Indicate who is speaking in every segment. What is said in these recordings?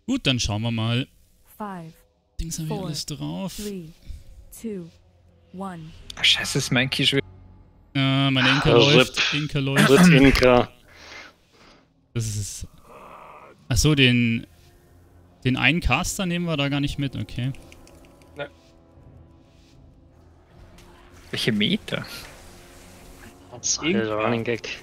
Speaker 1: Gut, dann schauen wir mal.
Speaker 2: 5,
Speaker 1: Dings haben wir alles drauf.
Speaker 2: 3, 2, 1.
Speaker 3: Ach, scheiße, ist mein Key schon.
Speaker 1: Meine Inka
Speaker 4: RIP.
Speaker 1: läuft. Inka läuft.
Speaker 4: Dritt Inka.
Speaker 1: Das ist. Achso, den einen Caster nehmen wir da gar nicht mit, okay.
Speaker 3: Welche Meter?
Speaker 4: Das ist Running Gag.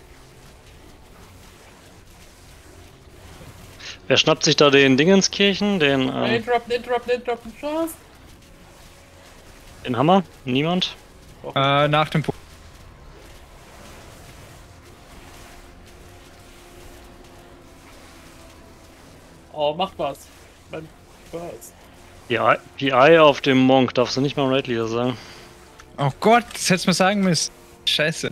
Speaker 4: Wer schnappt sich da den Dingenskirchen? Den
Speaker 5: Chance.
Speaker 4: den Hammer? Niemand?
Speaker 3: Nach dem Punkt.
Speaker 5: Oh, macht was. Mein First.
Speaker 4: Die Eye auf dem Monk darfst du nicht mal im Raid Leader sagen.
Speaker 3: Oh Gott, das hättest du mir sagen müssen. Scheiße.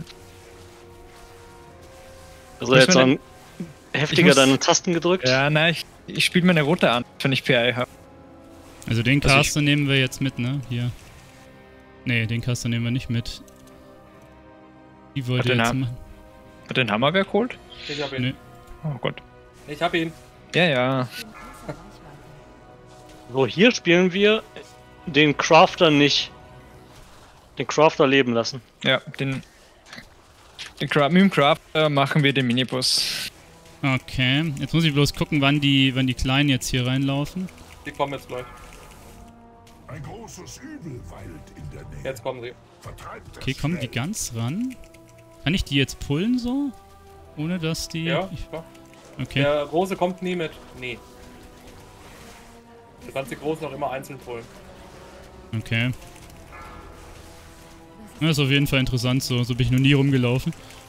Speaker 4: Also
Speaker 3: Muss
Speaker 4: jetzt
Speaker 3: man
Speaker 4: dann heftiger
Speaker 3: muss-
Speaker 4: deine Tasten gedrückt.
Speaker 3: Ja, nein, ich spiele meine Route an, wenn ich PI habe.
Speaker 1: Also den
Speaker 3: Also
Speaker 1: Caster nehmen wir jetzt mit, ne? Hier. Ne, den Caster nehmen wir nicht mit. Die wollte
Speaker 3: Hat den
Speaker 1: jetzt
Speaker 3: Namen?
Speaker 1: machen.
Speaker 3: Hat den Hammerwerk geholt?
Speaker 5: Ich hab ihn.
Speaker 1: Nee.
Speaker 3: Oh Gott.
Speaker 5: Ich hab ihn.
Speaker 3: Ja, ja.
Speaker 4: So, hier spielen wir den Crafter nicht. Den Crafter leben lassen.
Speaker 3: Ja, mit dem Crafter machen wir den Miniboss.
Speaker 1: Okay, jetzt muss ich bloß gucken, wann die Kleinen jetzt hier reinlaufen.
Speaker 5: Die kommen jetzt gleich.
Speaker 6: Ein großes Übel weilt in der Nähe.
Speaker 5: Jetzt kommen sie.
Speaker 6: Vertreibt es
Speaker 1: Okay, kommen die
Speaker 6: schnell.
Speaker 1: ganz ran? Kann ich die jetzt pullen so? Ohne dass die...
Speaker 5: Ja, klar.
Speaker 1: Okay,
Speaker 5: Der Große kommt nie mit. Nee. Du kannst die Großen noch immer einzeln holen.
Speaker 1: okay. Das ist auf jeden Fall interessant, so bin ich noch nie rumgelaufen.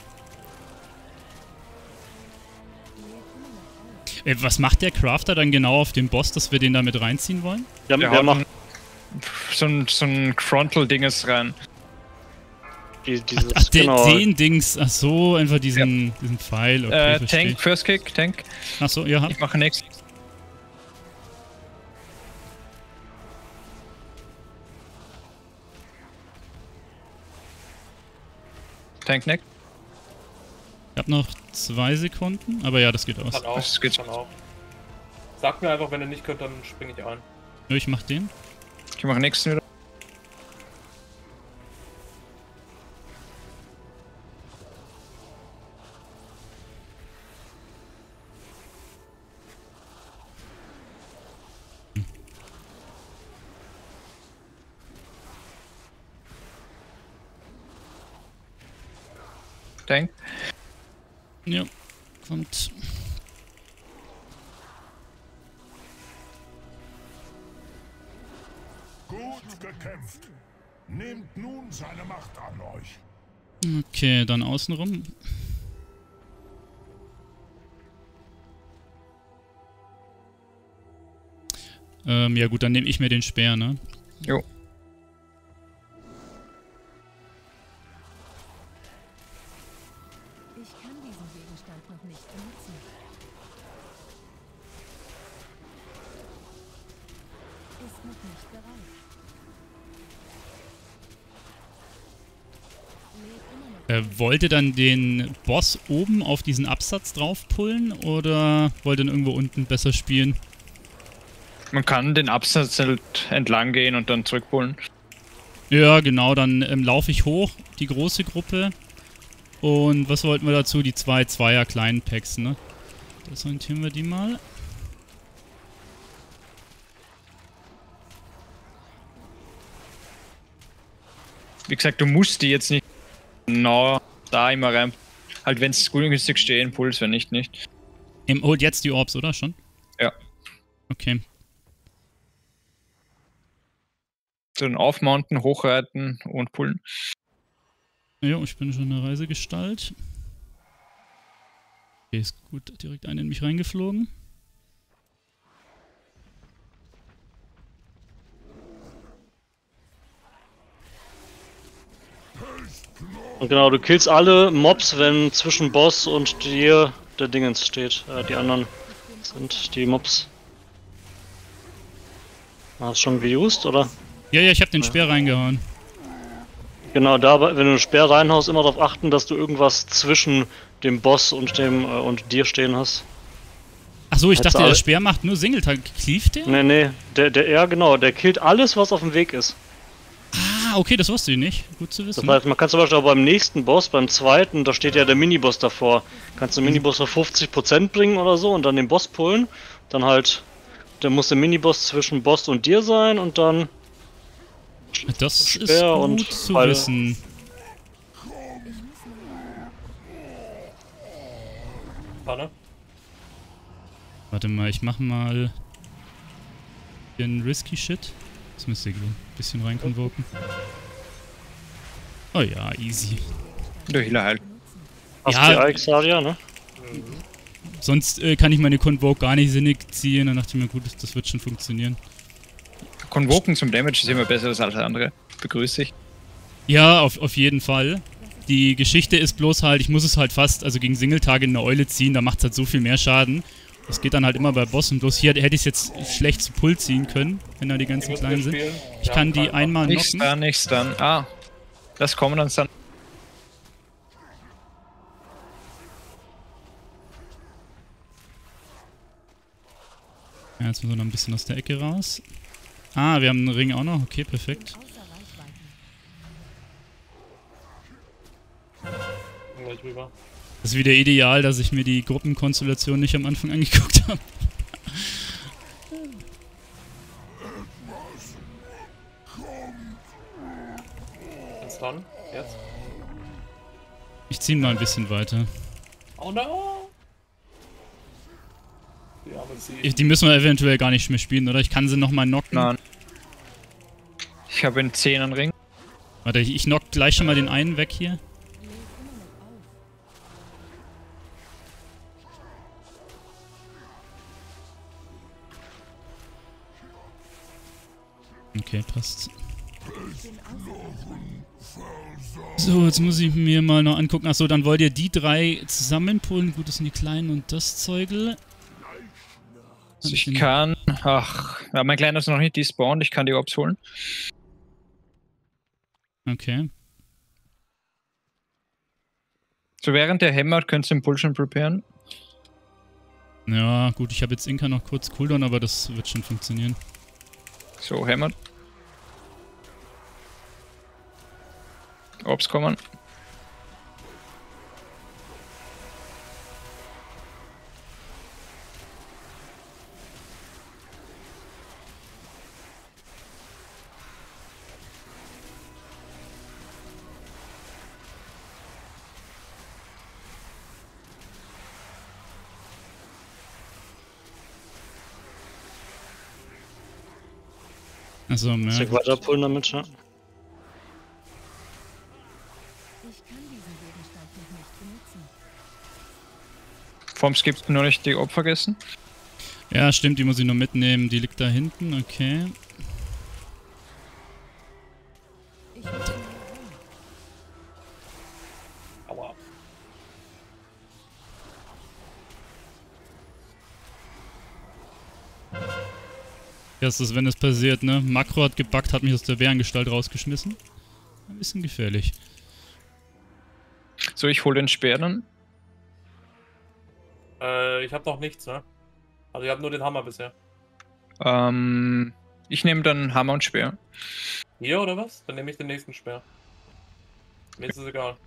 Speaker 1: Was macht der Crafter dann genau auf dem Boss, dass wir den da mit reinziehen wollen?
Speaker 4: Der
Speaker 3: Der
Speaker 4: macht
Speaker 3: haut so ein Frontal-Dinges rein.
Speaker 4: dieses,
Speaker 1: Ach,
Speaker 4: genau.
Speaker 1: den Dings, ach so, einfach diesen Pfeil, okay, verstehe.
Speaker 3: Tank, First Kick, Tank.
Speaker 1: Ach so, ja.
Speaker 3: Ich mache nichts. Tank Neck.
Speaker 1: Ich hab noch 2 Sekunden, aber ja, das geht aus.
Speaker 5: Kann auch.
Speaker 3: Das geht.
Speaker 5: Kann auch. Sag mir einfach, wenn ihr nicht könnt, dann springe ich ein.
Speaker 1: Ja, ich mach den.
Speaker 3: Ich mache nächsten wieder. Tank.
Speaker 1: Ja, kommt.
Speaker 6: Gut gekämpft. Nehmt nun seine Macht an euch.
Speaker 1: Okay, dann außenrum. Ja gut, dann nehme ich mir den Speer, ne?
Speaker 3: Jo.
Speaker 2: Ich kann diesen Gegenstand noch nicht benutzen. Ist noch nicht bereit. Lädt immer noch.
Speaker 1: Wollt ihr dann den Boss oben auf diesen Absatz drauf pullen oder wollt ihr ihn irgendwo unten besser spielen?
Speaker 3: Man kann den Absatz halt entlang gehen und dann zurückpullen.
Speaker 1: Ja, genau, dann laufe ich hoch, die große Gruppe. Und was wollten wir dazu? Die 2 Zweier kleinen Packs, ne? Das orientieren wir die mal.
Speaker 3: Wie gesagt, du musst die jetzt nicht genau da immer rein. Halt, wenn es günstig stehen, Puls, wenn nicht, nicht.
Speaker 1: Holt jetzt die Orbs, oder? Schon?
Speaker 3: Ja.
Speaker 1: Okay.
Speaker 3: So dann aufmounten, hochreiten und pullen.
Speaker 1: Jo, ich bin schon in der Reisegestalt. Okay, ist gut. Direkt einer in mich reingeflogen.
Speaker 4: Und genau, du killst alle Mobs, wenn zwischen Boss und dir der Dingens steht. Die anderen sind die Mobs. Hast du schon geused, oder?
Speaker 1: Ja, ich hab den Speer reingehauen.
Speaker 4: Genau, da, wenn du einen Speer reinhaust, immer darauf achten, dass du irgendwas zwischen dem Boss und dem und dir stehen hast.
Speaker 1: Achso, ich
Speaker 4: Hat's
Speaker 1: dachte, der
Speaker 4: alle-
Speaker 1: Speer macht nur Single-Tag. Cleave der?
Speaker 4: Nee, ja genau, der killt alles, was auf dem Weg ist.
Speaker 1: Ah, okay, das wusste ich nicht. Gut zu
Speaker 4: Das
Speaker 1: wissen.
Speaker 4: heißt, man kann zum Beispiel auch beim nächsten Boss, beim zweiten, da steht ja der Miniboss davor. Kannst du den Miniboss auf 50% bringen oder so und dann den Boss pullen. Dann halt, dann muss der Miniboss zwischen Boss und dir sein und dann
Speaker 1: Das ist
Speaker 4: Speer
Speaker 1: gut
Speaker 4: und
Speaker 1: zu
Speaker 4: Pfeile.
Speaker 1: wissen.
Speaker 5: Pfanne.
Speaker 1: Warte mal, ich mach mal den Risky Shit. Das müsste ein bisschen reinkonvoken. Oh ja, easy.
Speaker 3: Der Healer heilt.
Speaker 4: hast
Speaker 1: Ja.
Speaker 4: die Alexaria, ne?
Speaker 1: Sonst kann ich meine Convoke gar nicht sinnig ziehen. Dann dachte ich mir, gut, das wird schon funktionieren.
Speaker 3: Convoken zum Damage ist immer besser als alles andere. Begrüße ich.
Speaker 1: Ja, auf jeden Fall. Die Geschichte ist bloß halt, ich muss es halt fast, also gegen Singletage in eine Eule ziehen, da macht es halt so viel mehr Schaden. Das geht dann halt immer bei Bossen. Bloß hier hätte ich es jetzt schlecht zu Pull ziehen können, wenn da die ganzen
Speaker 5: müssen
Speaker 1: kleinen
Speaker 5: wir
Speaker 1: sind.
Speaker 5: spielen.
Speaker 1: Ich
Speaker 5: Ja,
Speaker 1: kann die
Speaker 5: kein Mann.
Speaker 1: einmal
Speaker 3: Nichts
Speaker 1: knocken.
Speaker 3: dann, nichts dann. Ah. Das kommen uns dann.
Speaker 1: Ja, jetzt müssen wir noch ein bisschen aus der Ecke raus. Ah, wir haben einen Ring auch noch. Okay, perfekt.
Speaker 5: Gleich rüber.
Speaker 1: Das ist wieder ideal, dass ich mir die Gruppenkonstellation nicht am Anfang angeguckt habe.
Speaker 5: Ins Dann. Jetzt.
Speaker 1: Ich ziehe mal ein bisschen weiter.
Speaker 5: Oh no! Die arme Sie.
Speaker 1: Die müssen wir eventuell gar nicht mehr spielen, oder? Ich kann sie nochmal knocken.
Speaker 3: Nein. Ich habe einen 10 Ring.
Speaker 1: Warte, ich knock gleich schon mal den einen weg hier. Okay, passt. So, jetzt muss ich mir mal noch angucken. Achso, dann wollt ihr die drei zusammenpullen. Gut, das sind die Kleinen und das Zeugel.
Speaker 3: Also ich kann. Ach, ja, mein Kleiner ist noch nicht despawned. Ich kann die Orbs holen.
Speaker 1: Okay.
Speaker 3: So, während der hämmert, könntest du den Pull schon preparen.
Speaker 1: Ja, gut, ich habe jetzt Inka noch kurz Cooldown, aber das wird schon funktionieren.
Speaker 3: So, hämmert. Orbs kommen.
Speaker 1: Achso,
Speaker 4: Soll ich
Speaker 1: ja.
Speaker 4: weiter pullen damit, ja?
Speaker 2: Ich kann diesen Gegenstand noch nicht benutzen.
Speaker 3: Vom Skip nur nicht die Orb vergessen.
Speaker 1: Ja, stimmt, die muss ich noch mitnehmen. Die liegt da hinten, okay.
Speaker 2: Ich muss nur rum.
Speaker 5: Aua.
Speaker 1: Das ist, wenn es passiert, ne? Makro hat gebackt, hat mich aus der Bärengestalt rausgeschmissen. Ein bisschen gefährlich.
Speaker 3: So, ich hole den Speer dann.
Speaker 5: Ich hab noch nichts, ne? Also ich hab nur den Hammer bisher.
Speaker 3: Ich nehme dann Hammer und Speer.
Speaker 5: Hier oder was? Dann nehme ich den nächsten Speer. Mir ist es egal.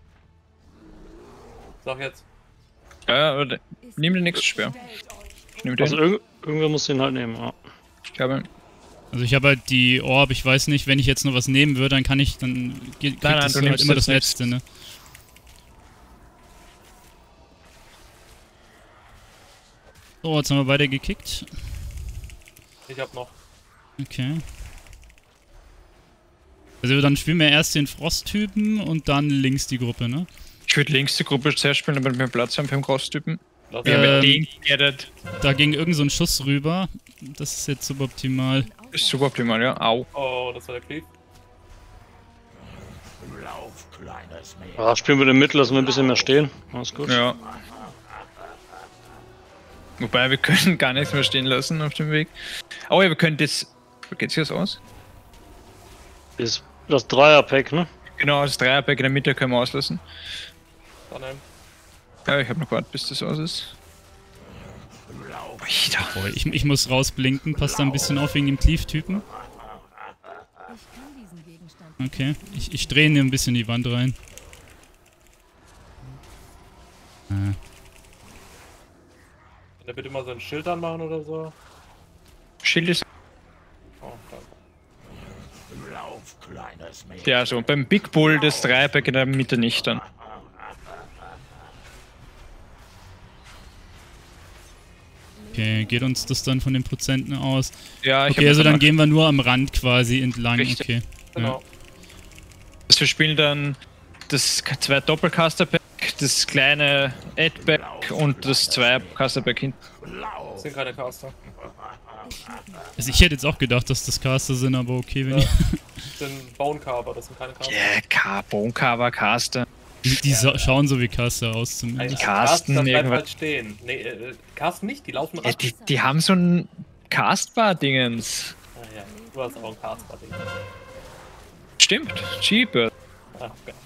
Speaker 5: Sag jetzt.
Speaker 3: Nimm den nächsten Speer. Ich nehme den.
Speaker 4: Also irgendwer muss den halt nehmen, ja.
Speaker 3: Ich habe ihn.
Speaker 1: Also ich habe halt die Orb, ich weiß nicht, wenn ich jetzt noch was nehmen würde, dann kann ich, dann kriegt
Speaker 3: Nein,
Speaker 1: das
Speaker 3: du
Speaker 1: halt
Speaker 3: nimmst
Speaker 1: immer
Speaker 3: das
Speaker 1: das Letzte, ne? So, jetzt haben wir beide gekickt.
Speaker 5: Ich hab noch.
Speaker 1: Okay. Also dann spielen wir erst den Frosttypen und dann links die Gruppe, ne?
Speaker 3: Ich würde links die Gruppe zuerst spielen, damit wir Platz haben für den Cross-Typen.
Speaker 5: Lass
Speaker 3: Wir haben
Speaker 1: Ähm,
Speaker 3: den geaddet.
Speaker 1: Da ging irgend so ein Schuss rüber. Das ist jetzt suboptimal.
Speaker 3: Ist super optimal, ja. Au.
Speaker 5: Oh, das war der Cleave.
Speaker 6: Lauf, kleines Mädchen.
Speaker 4: Ja, spielen wir den Mittel, lassen wir ein bisschen mehr stehen. Alles gut.
Speaker 3: Ja. Wobei, wir können gar nichts mehr stehen lassen auf dem Weg. Oh ja, wir können das... Wie geht's hier aus?
Speaker 4: Ist das Dreier-Pack, ne?
Speaker 3: Genau, das Dreierpack in der Mitte können wir auslassen.
Speaker 5: Dann
Speaker 3: Ja, ich habe noch gewartet, bis das aus ist.
Speaker 6: Lauf,
Speaker 1: Oh, ich muss rausblinken, passt da ein bisschen auf wegen dem Cleave-Typen.
Speaker 2: Ich kann diesen Gegenstand
Speaker 1: Okay, ich drehe ihn ein bisschen in die Wand rein.
Speaker 5: Kann der bitte mal so ein Schild anmachen oder so?
Speaker 3: Schild ist.
Speaker 5: Oh, danke.
Speaker 6: Lauf, kleines Mädchen.
Speaker 3: Ja, so beim Big Bull das Dreieck in der Mitte nicht dann.
Speaker 1: Okay, geht uns das dann von den Prozenten aus?
Speaker 3: Ja, ich
Speaker 1: Okay, also
Speaker 3: hab
Speaker 1: dann gehen wir nur am Rand quasi entlang,
Speaker 3: Richtig.
Speaker 1: okay.
Speaker 5: Genau.
Speaker 3: Also wir spielen dann das 2 Doppelcaster-Pack, das kleine Ad-Pack und das 2 Caster-Pack hinten.
Speaker 5: Das sind keine Caster.
Speaker 1: Also ich hätte jetzt auch gedacht, dass das Caster sind, aber okay, wenn
Speaker 5: Ja.
Speaker 1: ich...
Speaker 5: Das sind Bone Carver, das sind keine Caster.
Speaker 3: Yeah, Carbon-Cover, Caster.
Speaker 1: Die schauen so wie Caster aus zumindest.
Speaker 3: Carsten
Speaker 5: Caster bleibt
Speaker 3: irgendwas.
Speaker 5: halt stehen. Nee, Carsten nicht, die laufen
Speaker 3: Ja,
Speaker 5: ran.
Speaker 3: die haben so ein Castbar-Dingens.
Speaker 5: Ah, ja. Du hast auch ein Caster-Ding.
Speaker 3: Stimmt, cheaper.
Speaker 5: Ah, okay.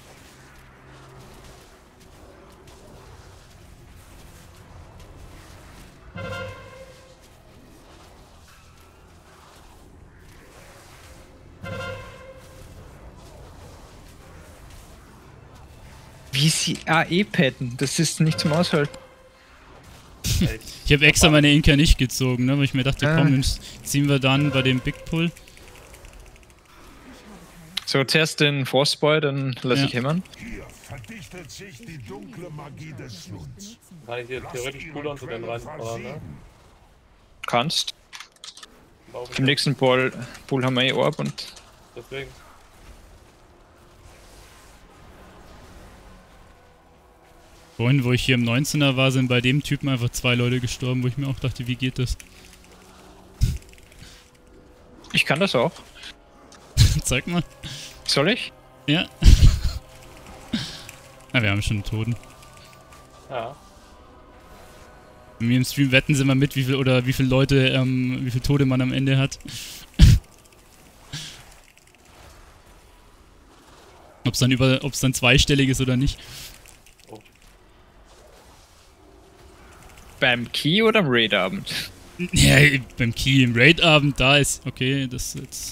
Speaker 3: Wie sie AE-Padden, das ist nicht zum Aushalten.
Speaker 1: Ich habe extra meine Inka nicht gezogen, ne, weil ich mir dachte,
Speaker 3: Ah.
Speaker 1: komm, dann ziehen wir dann bei dem Big Pull.
Speaker 3: So, zuerst den Frostboy, dann lass
Speaker 1: Ja.
Speaker 3: ich hämmern.
Speaker 6: Hier verdichtet sich die dunkle Magie des Lunds.
Speaker 5: Kann ich hier theoretisch Cooldown zu den reinfahren, ne?
Speaker 3: Kannst.
Speaker 5: Laufen
Speaker 3: Im nächsten Pool haben wir Orb und
Speaker 5: Deswegen.
Speaker 1: Vorhin, wo ich hier im 19er war, sind bei dem Typen einfach 2 Leute gestorben, wo ich mir auch dachte, wie geht das?
Speaker 3: ich kann das auch.
Speaker 1: Zeig mal.
Speaker 3: Soll ich?
Speaker 1: Ja. Ah, wir haben schon einen Toten.
Speaker 5: Ja.
Speaker 1: Bei mir im Stream wetten sie mal mit, wie viele Leute, wie viele Tode man am Ende hat. Ob's dann zweistellig ist oder nicht.
Speaker 3: Beim Key oder am Raid-Abend?
Speaker 1: Ja, beim Key im Raid-Abend, da ist... Okay, das jetzt...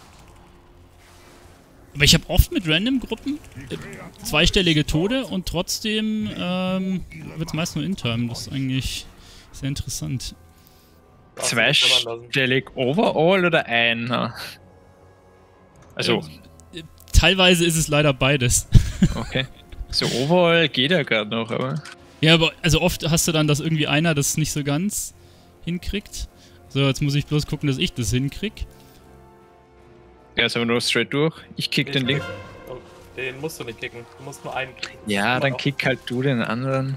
Speaker 1: Aber ich habe oft mit Random-Gruppen zweistellige Tode und trotzdem wird's meist nur in-time. Das ist eigentlich sehr interessant.
Speaker 3: Zweistellig overall oder einer? Also,
Speaker 1: Teilweise ist es leider beides.
Speaker 3: okay. So overall geht ja gerade noch, aber...
Speaker 1: Ja, aber also oft hast du dann, dass irgendwie einer das nicht so ganz hinkriegt. So, jetzt muss ich bloß gucken, dass ich das hinkrieg.
Speaker 3: Ja, ist aber nur straight durch. Ich kick den Link.
Speaker 5: Oh, den musst du nicht kicken. Du musst nur einen kicken.
Speaker 3: Ja, dann kick halt du den anderen.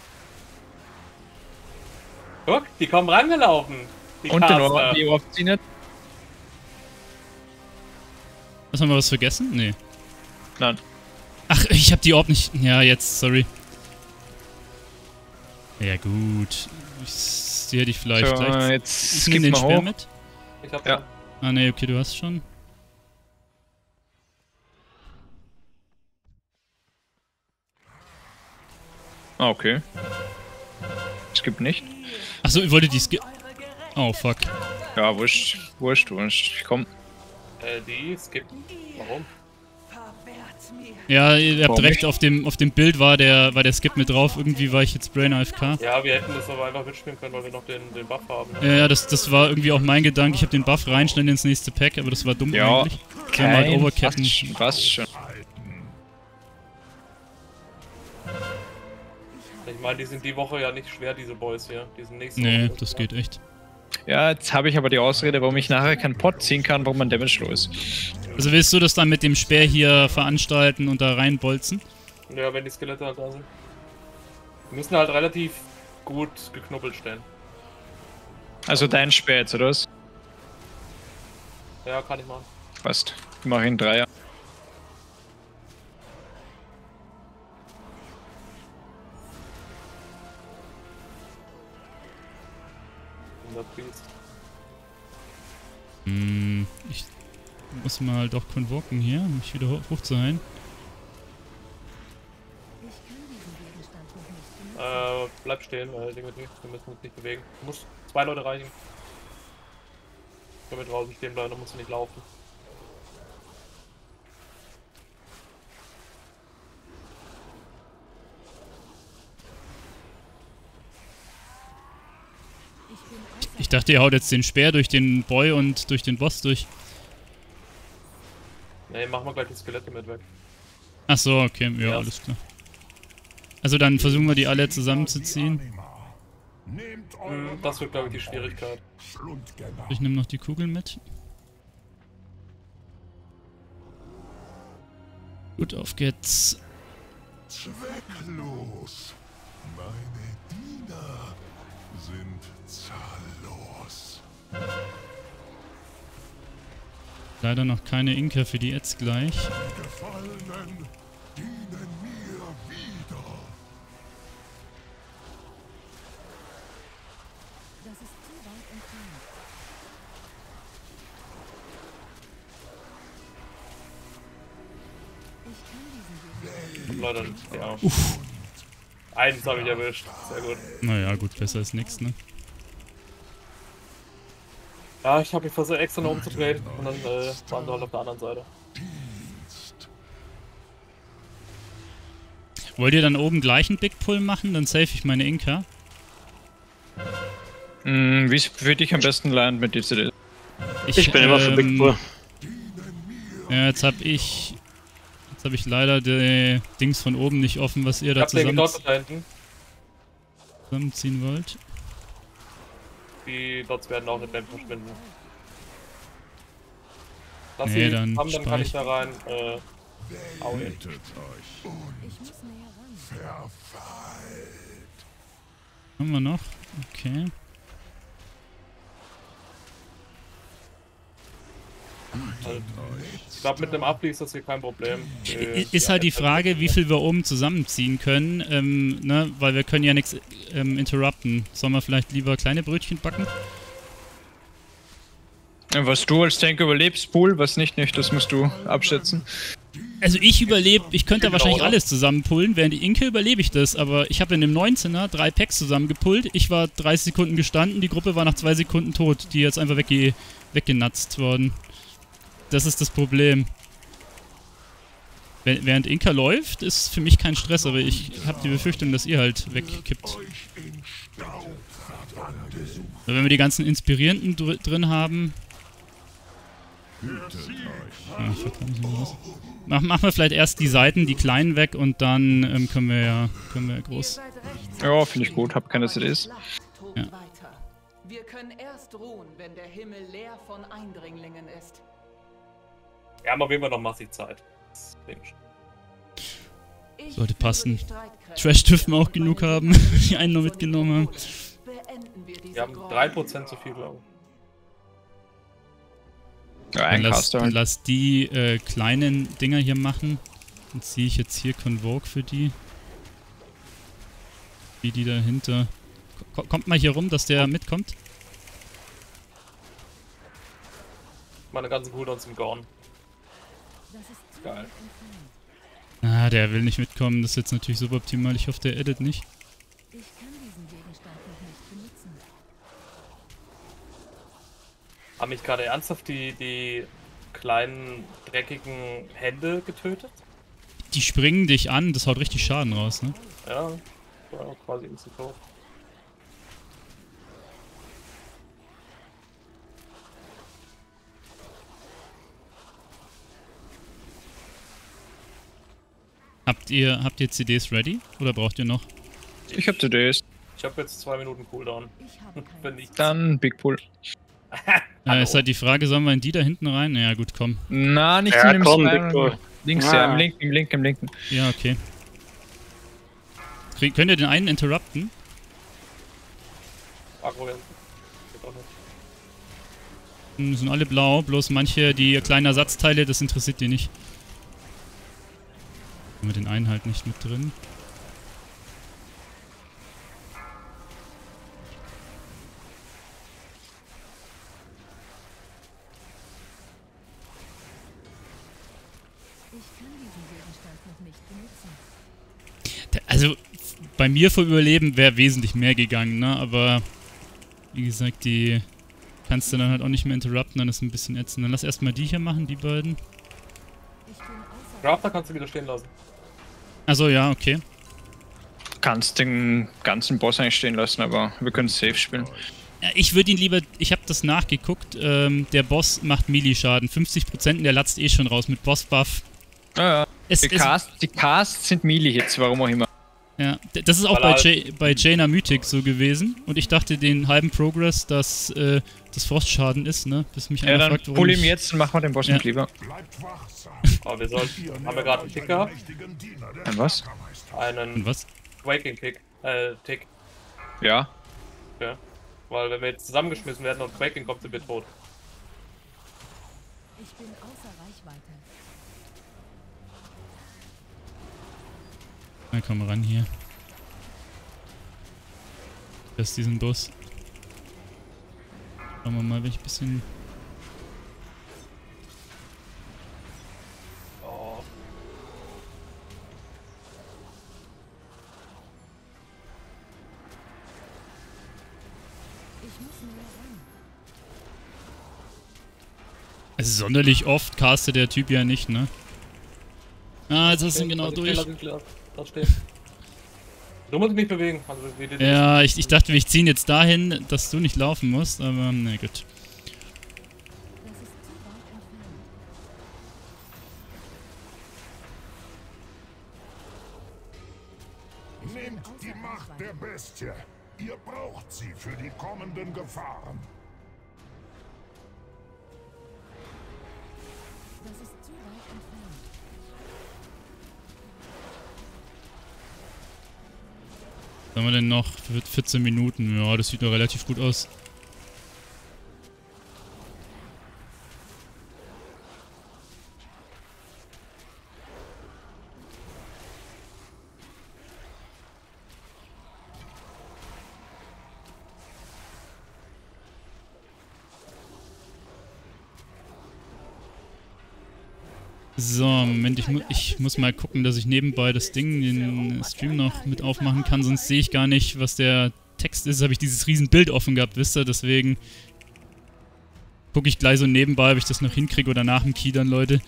Speaker 5: Guck, die kommen rangelaufen. Die
Speaker 3: Und den
Speaker 5: Caster.
Speaker 3: Orb, die Orb ziehen nicht.
Speaker 1: Hast du mal was vergessen? Nee.
Speaker 3: Nein.
Speaker 1: Ach, ich hab die Orb nicht... Ja, jetzt, sorry. Ja gut. Die hätte ich vielleicht
Speaker 3: So,
Speaker 1: gleich...
Speaker 3: jetzt
Speaker 1: Ich
Speaker 3: skip
Speaker 1: nehme den
Speaker 3: mal
Speaker 1: Speer
Speaker 3: hoch.
Speaker 1: mit.
Speaker 5: Ich hab
Speaker 3: Ja.
Speaker 1: Ah ne, okay, du hast schon.
Speaker 3: Ah, okay. Skip nicht.
Speaker 1: Achso, ihr wolltet die Skip... Oh, fuck.
Speaker 3: Ja, wurscht. Komm.
Speaker 5: Die skip. Warum?
Speaker 1: Ja, ihr habt
Speaker 3: Warum
Speaker 1: recht,
Speaker 3: nicht?
Speaker 1: auf dem Bild war der Skip mit drauf. Irgendwie war ich jetzt Brain AFK.
Speaker 5: Ja, wir hätten das aber einfach mitspielen können, weil wir noch den Buff haben.
Speaker 1: Ja, das war irgendwie auch mein Gedanke. Ich habe den Buff rein, schnell ins nächste Pack, aber das war dumm
Speaker 3: Ja,
Speaker 1: eigentlich. Können wir halt overcappen.
Speaker 3: Passt schon.
Speaker 5: Ich meine, die sind die Woche ja nicht schwer, diese Boys hier. Die sind nächste
Speaker 1: Nee,
Speaker 5: Woche.
Speaker 1: das geht echt.
Speaker 3: Ja, jetzt habe ich aber die Ausrede, warum ich nachher keinen Pot ziehen kann, warum man Damage los ist.
Speaker 1: Also willst du das dann mit dem Speer hier veranstalten und da reinbolzen?
Speaker 5: Ja, wenn die Skelette halt da sind. Die müssen halt relativ gut geknubbelt stehen.
Speaker 3: Also dein Speer jetzt, oder was?
Speaker 5: Ja, kann ich machen.
Speaker 3: Passt. Ich mache ihn 3er.
Speaker 5: Unser Priest.
Speaker 1: Ich muss mal doch convoken hier, um mich wieder hoch zu heilen.
Speaker 2: Ich kann diesen Gegenstand noch nicht benutzen.
Speaker 5: Bleib stehen, Dimitri. Wir müssen uns nicht bewegen. Du musst 2 Leute reichen. Wenn wir draußen stehen bleiben, dann musst du nicht laufen.
Speaker 1: Ich dachte, ihr haut jetzt den Speer durch den Boy und durch den Boss durch.
Speaker 5: Ne, machen wir gleich die Skelette mit weg.
Speaker 1: Ach so, okay, ja, alles klar. Also dann versuchen wir die alle zusammenzuziehen.
Speaker 5: Das wird, glaube ich, die Schwierigkeit.
Speaker 1: Ich nehme noch die Kugel mit. Gut, auf geht's.
Speaker 6: Zwecklos. Meine Diener sind zahllos.
Speaker 1: Leider noch keine Inka für die jetzt gleich.
Speaker 6: Die Gefallenen dienen mir wieder.
Speaker 2: Das ist zu weit entfernt. Ich kann diesen Weg.
Speaker 5: Leider nicht. Ja. Eins habe ich erwischt. Sehr gut.
Speaker 1: Naja, gut, besser als nichts, ne?
Speaker 5: Ja, ich habe mich versucht extra noch umzudrehen und dann waren sie halt auf der anderen Seite.
Speaker 1: Wollt ihr dann oben gleich einen Big Pull machen? Dann save ich meine Inka.
Speaker 3: Wie es für dich am besten lernt mit DCD?
Speaker 4: Ich bin immer für Big Bull.
Speaker 1: Ja, jetzt hab ich leider die Dings von oben nicht offen, was ihr da
Speaker 5: Ich hab den dort da hinten.
Speaker 1: zusammenziehen wollt.
Speaker 5: Die Dots werden auch nicht mehr verschwinden. Lass
Speaker 1: Nee,
Speaker 5: sie
Speaker 1: dann
Speaker 5: haben, dann kann ich da rein. Aue.
Speaker 2: Ich muss näher ran.
Speaker 1: Haben wir noch? Okay.
Speaker 5: Also, ich glaube, mit einem Abli ist das hier kein Problem.
Speaker 1: Ist halt die Frage, wie viel wir oben zusammenziehen können, ne? Weil wir können ja nichts interrupten. Sollen wir vielleicht lieber kleine Brötchen backen?
Speaker 3: Was du als Tank überlebst, Pool, was nicht, das musst du abschätzen.
Speaker 1: Also ich überlebe, ich könnte
Speaker 5: Genau,
Speaker 1: wahrscheinlich
Speaker 5: oder?
Speaker 1: alles zusammenpullen, während die Inke überlebe ich das, aber ich habe in dem 19er 3 Packs zusammengepullt, ich war 30 Sekunden gestanden, die Gruppe war nach 2 Sekunden tot, die jetzt einfach weggenatzt worden. Das ist das Problem. Während Inka läuft, ist für mich kein Stress, aber ich habe die Befürchtung, dass ihr halt wegkippt. Also wenn wir die ganzen Inspirierenden drin haben... Ja, ich verkaufe was. Machen wir vielleicht erst die Seiten, die kleinen weg und dann können wir ja groß...
Speaker 3: Ja, finde ich gut, hab keine CDs.
Speaker 1: Ja.
Speaker 7: Wir können erst ruhen, wenn der Himmel leer von Eindringlingen ist.
Speaker 5: Ja, aber wir noch massig Zeit. Das klingt schon.
Speaker 7: Ich
Speaker 1: Sollte
Speaker 7: führe
Speaker 1: passen.
Speaker 7: die Streitkräfte
Speaker 1: Trash dürfen wir auch
Speaker 7: der
Speaker 1: genug
Speaker 7: Rebellen
Speaker 1: haben, die einen noch
Speaker 7: von
Speaker 1: mitgenommen haben.
Speaker 7: Beenden wir diese
Speaker 5: Wir haben
Speaker 7: Gräuel.
Speaker 5: 3% zu viel, glaube ich.
Speaker 3: Ja, ein Caster.
Speaker 1: Dann lass die kleinen Dinger hier machen. Dann ziehe ich jetzt hier Convoke für die. Die dahinter... Kommt mal hier rum, dass der mitkommt.
Speaker 5: Meine ganzen Cooldowns sind gone.
Speaker 2: Das ist zu
Speaker 5: Geil.
Speaker 2: weit entfernt.
Speaker 1: Ah, der will nicht mitkommen. Das ist jetzt natürlich suboptimal. Ich hoffe, der edit nicht.
Speaker 2: Ich kann diesen Gegenstand noch nicht benutzen.
Speaker 5: Haben mich gerade ernsthaft die kleinen, dreckigen Hände getötet?
Speaker 1: Die springen dich an. Das haut richtig Schaden raus, ne?
Speaker 5: Ja, war quasi instant tot.
Speaker 1: Habt ihr CDs ready? Oder braucht ihr noch?
Speaker 3: Ich hab CDs.
Speaker 5: Ich habe jetzt 2 Minuten Cooldown.
Speaker 2: Ich habe keine
Speaker 5: Wenn ich
Speaker 3: Dann Big Pool.
Speaker 1: Ist halt die Frage, sollen wir in die da hinten rein? Naja, gut, komm.
Speaker 3: Na, nicht
Speaker 4: Ja,
Speaker 3: in dem
Speaker 4: komm,
Speaker 3: Spiral.
Speaker 4: Big Bull.
Speaker 3: Links,
Speaker 4: Ah.
Speaker 3: ja, im linken.
Speaker 1: Ja, okay. Könnt ihr den einen interrupten?
Speaker 5: Agro werden. Geht auch nicht.
Speaker 1: Sind alle blau, bloß manche, die kleinen Ersatzteile, das interessiert die nicht. Haben wir den einen halt nicht mit drin.
Speaker 2: Ich kann diesen Gegenstand noch nicht benutzen.
Speaker 1: Also, bei mir vom Überleben wäre wesentlich mehr gegangen, ne? Aber, wie gesagt, die kannst du dann halt auch nicht mehr interrupten, dann ist es ein bisschen ätzend. Dann lass erstmal die hier machen, die beiden.
Speaker 5: Raptor kannst du wieder stehen lassen.
Speaker 1: Also ja, okay.
Speaker 3: Kannst den ganzen Boss eigentlich stehen lassen, aber wir können safe spielen.
Speaker 1: Ja, ich würde ihn lieber, ich habe das nachgeguckt, der Boss macht Melee-Schaden, 50% und der latzt eh schon raus mit Boss-Buff.
Speaker 3: Ja, die Casts sind Melee-Hits, warum auch immer.
Speaker 1: Ja, das ist auch bei Jaina Mythic so gewesen und ich dachte den halben Progress, dass das Frostschaden ist, ne? Bis mich einer fragt, warum
Speaker 3: pull ihm jetzt und machen wir den Boss nicht lieber.
Speaker 6: Bleibt wachsam.
Speaker 5: Aber wir sollten. Haben wir gerade einen Kick gehabt?
Speaker 3: Ein was?
Speaker 5: Einen
Speaker 1: Und was?
Speaker 5: Quaking-Kick. Tick.
Speaker 3: Ja.
Speaker 5: Ja. Weil wenn wir jetzt zusammengeschmissen werden und Quaking kommt, sind wir tot.
Speaker 2: Ich bin außer Reichweite.
Speaker 1: Na komm ran hier. Das ist diesen Boss. Schauen wir mal, welch bisschen.
Speaker 5: Oh.
Speaker 2: Ich muss näher ran.
Speaker 1: Also sonderlich oft castet der Typ ja nicht, ne? Ah, jetzt hast du ihn genau durch.
Speaker 5: Da stehen. Du musst mich bewegen. Also,
Speaker 1: Ja, ich dachte, wir ziehen jetzt dahin, dass du nicht laufen musst, aber na gut.
Speaker 2: Das ist zu weit entfernt.
Speaker 6: Nehmt die Macht der Bestie. Ihr braucht sie für die kommenden Gefahren.
Speaker 2: Das ist zu weit entfernt.
Speaker 1: Was haben wir denn noch? 14 Minuten. Ja, das sieht doch relativ gut aus. So, Moment, ich muss mal gucken, dass ich nebenbei das Ding, den Stream noch mit aufmachen kann, sonst sehe ich gar nicht, was der Text ist. Habe ich dieses riesen Bild offen gehabt, wisst ihr, deswegen gucke ich gleich so nebenbei, ob ich das noch hinkriege oder nach dem Key dann, Leute.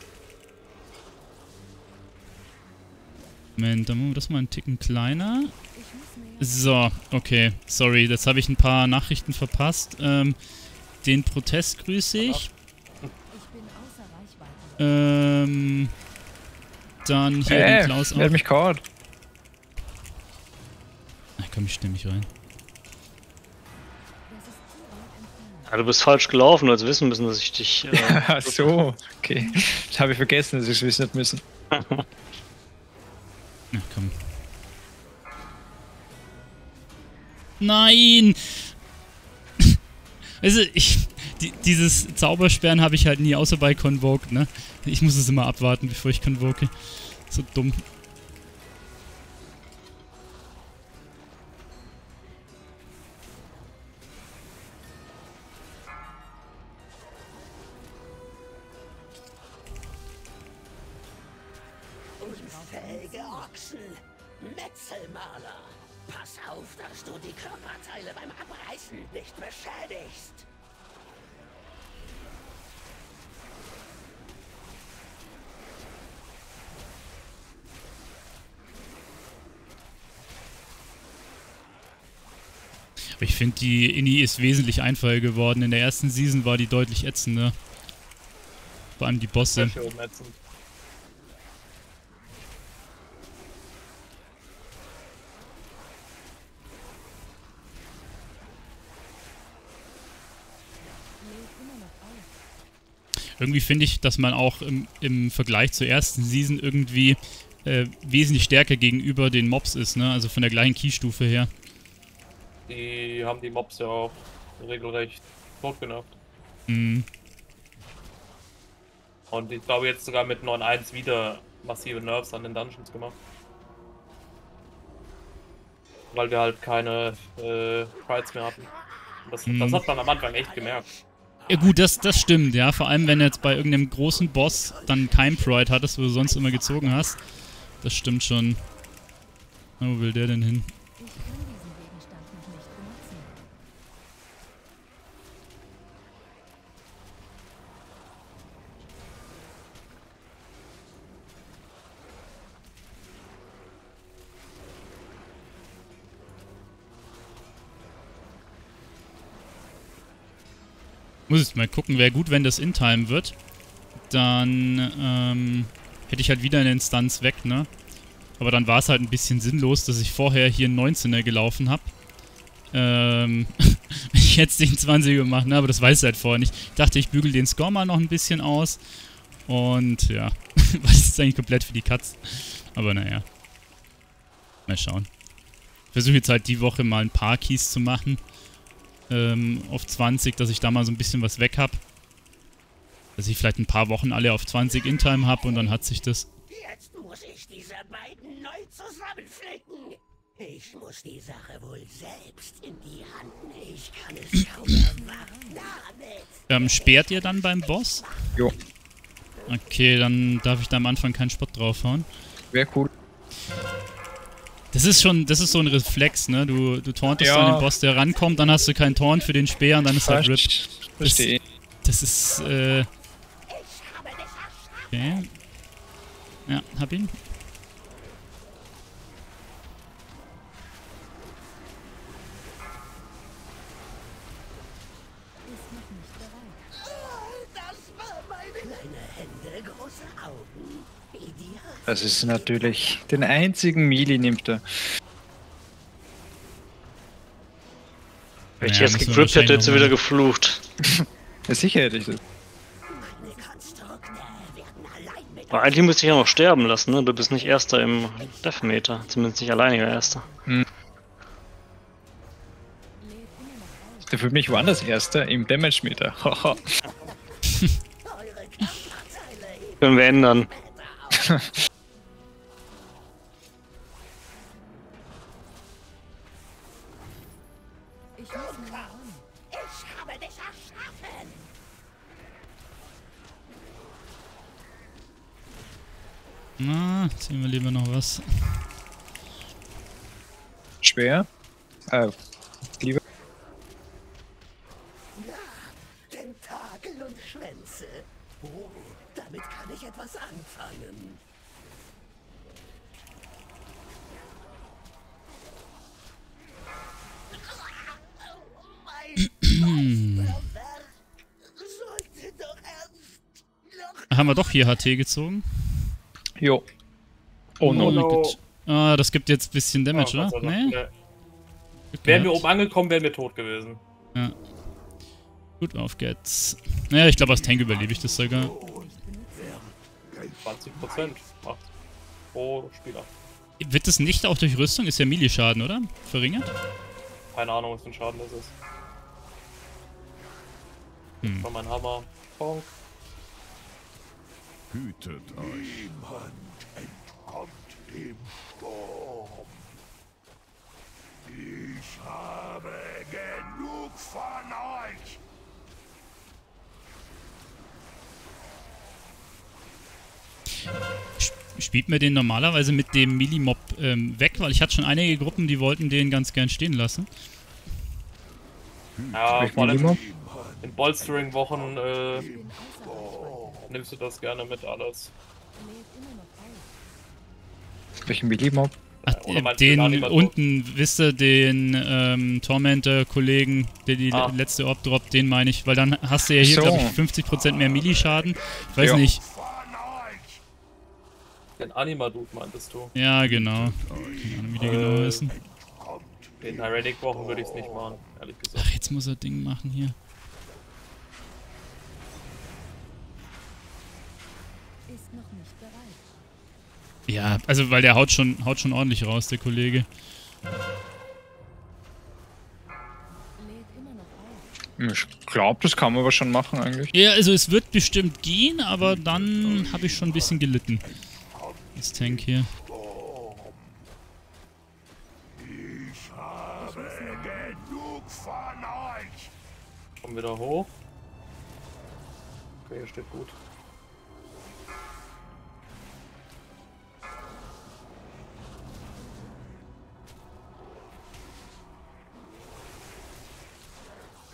Speaker 1: Moment, dann machen wir das mal einen Ticken kleiner. So, okay, sorry, jetzt habe ich ein paar Nachrichten verpasst. Den Protest grüße ich.
Speaker 2: Ich bin außer Reichweite.
Speaker 1: Dann hier den Klaus
Speaker 3: Wer hat
Speaker 1: auch.
Speaker 3: mich caught?
Speaker 1: Ach komm, ich stelle mich rein.
Speaker 2: Das ist zu weit entfernt.
Speaker 4: Ja, du bist falsch gelaufen, du hättest wissen müssen, dass ich dich.
Speaker 3: Ach so, okay. Das habe ich vergessen, dass ich es wissen nicht müssen.
Speaker 1: Ach komm. Nein! Also, dieses Zaubersperren habe ich halt nie, außer bei Convoke, ne? Ich muss es immer abwarten, bevor ich convoke. So dumm.
Speaker 8: Unfähige Ochsen! Metzelmaler! Pass auf, dass du die Körperteile beim Abreißen nicht beschädigst!
Speaker 1: Aber ich finde, die Inni ist wesentlich einfacher geworden. In der ersten Season war die deutlich ätzender. Vor allem die Bosse.
Speaker 5: Hier oben ätzend.
Speaker 1: Irgendwie finde ich, dass man auch im Vergleich zur ersten Season irgendwie wesentlich stärker gegenüber den Mobs ist, ne? Also von der gleichen Keystufe her.
Speaker 5: Die haben die Mobs ja auch regelrecht totgenervt.
Speaker 1: Mhm.
Speaker 5: Und ich glaube jetzt sogar mit 9.1 wieder massive Nerfs an den Dungeons gemacht. Weil wir halt keine Prides mehr hatten. Das hat man am Anfang echt gemerkt.
Speaker 1: Ja gut, das stimmt, ja. Vor allem, wenn du jetzt bei irgendeinem großen Boss dann kein Pride hattest, wo du sonst immer gezogen hast. Das stimmt schon. Wo will der denn hin?
Speaker 2: Ich kann diesen Gegenstand noch nicht benutzen.
Speaker 1: Muss jetzt mal gucken, wäre gut, wenn das in-time wird. Dann hätte ich halt wieder eine Instanz weg, ne? Aber dann war es halt ein bisschen sinnlos, dass ich vorher hier einen 19er gelaufen habe. Wenn ich jetzt den 20er mache, ne? Aber das weiß ich halt vorher nicht. Ich dachte, ich bügel den Score mal noch ein bisschen aus. Und ja, was ist eigentlich komplett für die Katz. Aber naja. Mal schauen. Ich versuche jetzt halt die Woche mal ein paar Keys zu machen. Auf 20, dass ich da mal so ein bisschen was weg habe. Dass ich vielleicht ein paar Wochen alle auf 20 In-Time habe und dann hat sich das.
Speaker 8: Jetzt muss ich diese beiden neu zusammenflicken. Ich muss die Sache wohl selbst in die Hand nehmen. Ich kann es kaum erwarten damit.
Speaker 1: Sperrt ihr dann beim Boss?
Speaker 3: Jo.
Speaker 1: Okay, dann darf ich da am Anfang keinen Spott draufhauen.
Speaker 3: Wäre cool.
Speaker 1: Das ist so ein Reflex, ne? Du tauntest
Speaker 3: Ja.
Speaker 1: dann den Boss, der rankommt, dann hast du keinen Taunt für den Speer und dann ist halt RIP.
Speaker 3: Verstehe.
Speaker 1: Das ist, okay. Ja, hab ihn.
Speaker 2: Ist noch nicht bereit.
Speaker 8: Das war meine kleine Hände, große Augen. Ideal.
Speaker 3: Das ist natürlich... Den einzigen Melee nimmt er.
Speaker 4: Wenn ich
Speaker 1: Ja,
Speaker 4: jetzt
Speaker 1: müssen wir
Speaker 4: gegrippt hätte,
Speaker 1: wahrscheinlich
Speaker 4: hätte sie
Speaker 1: noch mal-
Speaker 4: wieder geflucht.
Speaker 3: Ja, sicher hätte ich das.
Speaker 8: Meine Konstrukte werden allein mit
Speaker 4: Aber eigentlich müsste ich ja noch sterben lassen, ne? Du bist nicht Erster im Deathmeter. Zumindest nicht alleiniger Erster.
Speaker 3: Der für mich woanders Erster im Damage-Meter. Haha.
Speaker 8: eure Körperteile
Speaker 4: Können wir ändern.
Speaker 2: Ich muss mir ran.
Speaker 8: Ich habe dich erschaffen.
Speaker 1: Na, ziehen wir lieber noch was.
Speaker 3: Schwer. Lieber.
Speaker 8: Tentakel und Schwänze. Oh, damit kann ich etwas anfangen. Mein Meisterwerk sollte doch erst noch...
Speaker 1: Haben wir doch hier HT gezogen?
Speaker 3: Jo. Oh no.
Speaker 5: no.
Speaker 1: Gut. Ah, das gibt jetzt ein bisschen Damage,
Speaker 5: Oh, Gott sei
Speaker 1: oder?
Speaker 5: Dank.
Speaker 1: Nee?
Speaker 5: Nee.
Speaker 1: Glück
Speaker 5: Wären wir
Speaker 1: gehabt.
Speaker 5: oben angekommen, wären wir tot gewesen.
Speaker 1: Ja. Gut, auf geht's. Naja, ich glaube, als Tank überlebe ich das sogar.
Speaker 5: 20% macht pro Spieler.
Speaker 1: Wird das nicht auch durch Rüstung? Ist ja Melee-Schaden, oder? Verringert?
Speaker 5: Keine Ahnung, was für ein Schaden das ist.
Speaker 1: Hm.
Speaker 5: Von meinem Hammer. Bonk.
Speaker 6: Hütet euch. Niemand entkommt dem Sturm. Ich habe genug von euch.
Speaker 1: Spielt man den normalerweise mit dem Melee-Mob weg? Weil ich hatte schon einige Gruppen, die wollten den ganz gern stehen lassen.
Speaker 5: Ja,
Speaker 3: Welchen
Speaker 5: vor allem
Speaker 3: Minimum?
Speaker 5: in Bolstering-Wochen
Speaker 2: Ich bin außer Reichweite.
Speaker 5: nimmst du das gerne mit alles.
Speaker 2: Lädt immer noch auf.
Speaker 3: Welchen Melee-Mob?
Speaker 1: Ach,
Speaker 5: Oder meinst du
Speaker 1: den
Speaker 5: gar nicht mal
Speaker 1: unten, wisst ihr, den Tormentor-Kollegen, der die
Speaker 5: Ah.
Speaker 1: letzte Orb droppt, den meine ich. Weil dann hast du ja hier,
Speaker 3: So.
Speaker 1: glaube ich, 50% mehr Melee-Schaden. Ich weiß
Speaker 3: Ja.
Speaker 1: nicht.
Speaker 6: Von euch.
Speaker 5: Den Anima-Dude meintest du.
Speaker 1: Ja, genau. Keine Ahnung, wie die genau heißen.
Speaker 5: In Tyrannic-Wochen würde ich es nicht machen, ehrlich gesagt.
Speaker 1: Ach, jetzt muss er Ding machen hier.
Speaker 2: Ist noch nicht bereit.
Speaker 1: Ja, also weil der haut schon ordentlich raus, der Kollege.
Speaker 2: Lädt immer noch auf.
Speaker 3: Ich glaube, das kann man aber schon machen eigentlich.
Speaker 1: Ja, also es wird bestimmt gehen, aber dann habe ich schon ein bisschen gelitten. Das Tank hier.
Speaker 6: Ich habe genug von euch.
Speaker 5: Kommen wieder hoch. Okay, hier steht gut.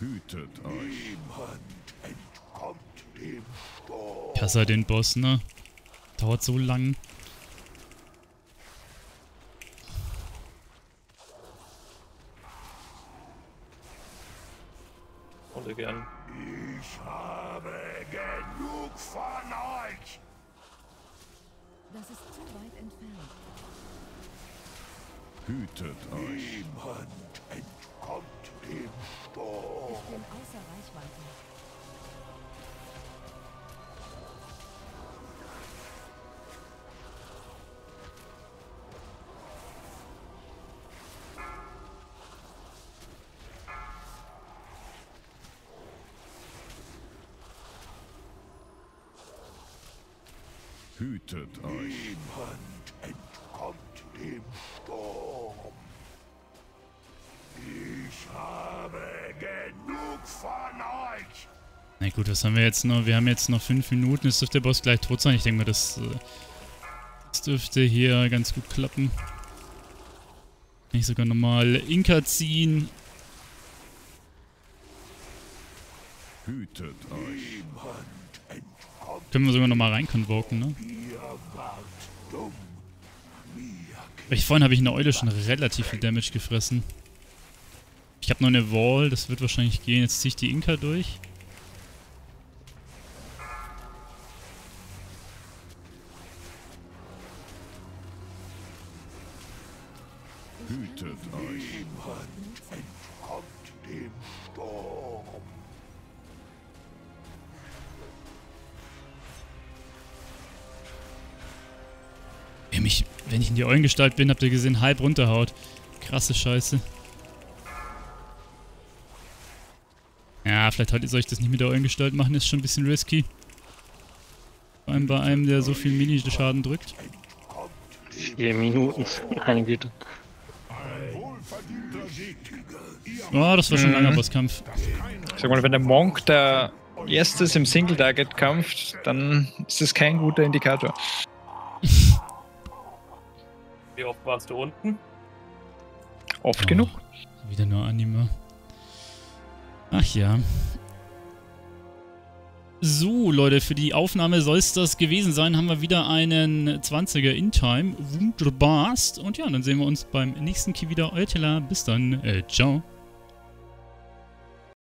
Speaker 6: Hütet euch. Niemand entkommt dem Sturm.
Speaker 1: Ich hasse den Boss, ne? Dauert so lang.
Speaker 5: Und gern.
Speaker 6: Ich habe genug von euch.
Speaker 2: Das ist zu weit entfernt.
Speaker 6: Hütet euch. Niemand entkommt dem Sturm.
Speaker 2: Ich bin außer Reichweite.
Speaker 6: Hütet euch. Niemand entkommt dem Sturm. Ich habe genug von euch.
Speaker 1: Na gut, was haben wir jetzt noch? Wir haben jetzt noch 5 Minuten. Jetzt dürfte der Boss gleich tot sein. Ich denke mal, das dürfte hier ganz gut klappen. Kann ich sogar nochmal Inka ziehen.
Speaker 6: Hütet euch.
Speaker 1: Können wir sogar nochmal reinkonvoken, ne? Vorhin habe ich in der Eule schon relativ viel Damage gefressen. Ich habe noch eine Wall, das wird wahrscheinlich gehen. Jetzt ziehe ich die Inka durch.
Speaker 6: Hütet euch. Niemand entkommt dem Sturm.
Speaker 1: Wenn ich in die Eulengestalt bin, habt ihr gesehen, halb runterhaut. Krasse Scheiße. Ja, vielleicht soll ich das nicht mit der Eulengestalt machen, ist schon ein bisschen risky. Vor allem bei einem, der so viel Mini-Schaden drückt.
Speaker 4: 4 Minuten, meine Güte.
Speaker 1: Oh, das war schon ein langer Bosskampf.
Speaker 3: Sag mal, wenn der Monk der Erste ist im Single-Target-Kampf, dann ist das kein guter Indikator.
Speaker 5: Wie oft warst du unten?
Speaker 3: Oft genug.
Speaker 1: Wieder nur Anime. Ach ja. So, Leute, für die Aufnahme soll es das gewesen sein. Haben wir wieder einen 20er In-Time. Wunderbarst. Und ja, dann sehen wir uns beim nächsten Key wieder. Euer Teller. Bis dann. Ciao.